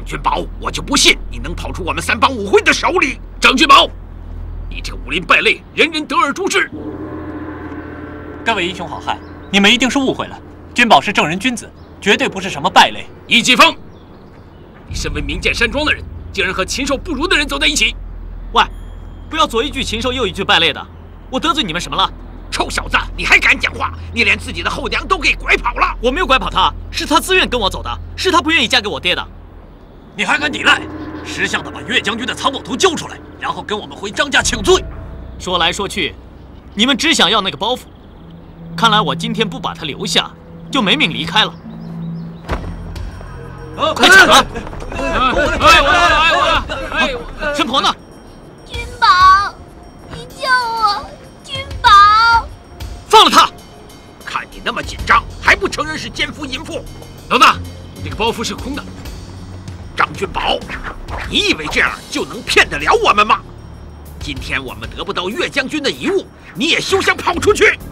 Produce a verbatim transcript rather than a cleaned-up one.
张君宝，我就不信你能跑出我们三帮五会的手里。张君宝，你这武林败类，人人得而诛之。 各位英雄好汉，你们一定是误会了，君宝是正人君子，绝对不是什么败类。 易继风，你身为名剑山庄的人，竟然和禽兽不如的人走在一起。 喂，不要左一句禽兽右一句败类的，我得罪你们什么了？ 臭小子，你还敢讲话？你连自己的后娘都给拐跑了！ 我没有拐跑她，是她自愿跟我走的，是她不愿意嫁给我爹的。 你还敢抵赖？识相的把岳将军的藏宝图交出来，然后跟我们回张家请罪。 说来说去，你们只想要那个包袱。看来我今天不把他留下，就没命离开了。 啊， 快抢啊！ 哎我哎我神婆呢？ 君宝，你救我！ 君宝， 放了他！ 看你那么紧张，还不承认是奸夫淫妇？老大，这个包袱是空的。张君宝，你以为这样就能骗得了我们吗？今天我们得不到岳将军的遗物，你也休想跑出去！